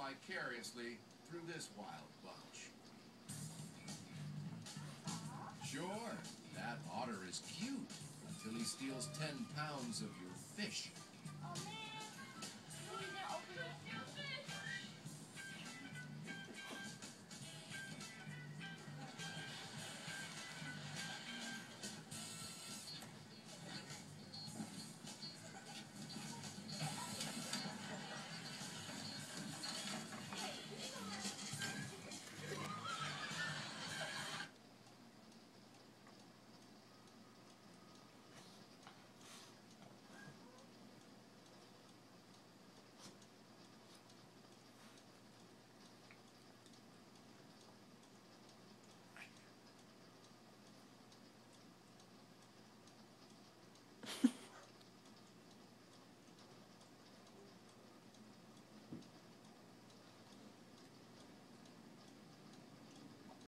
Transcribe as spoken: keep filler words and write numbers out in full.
vicariously through this wild bunch. Sure, that otter is cute until he steals ten pounds of your fish. Oh man!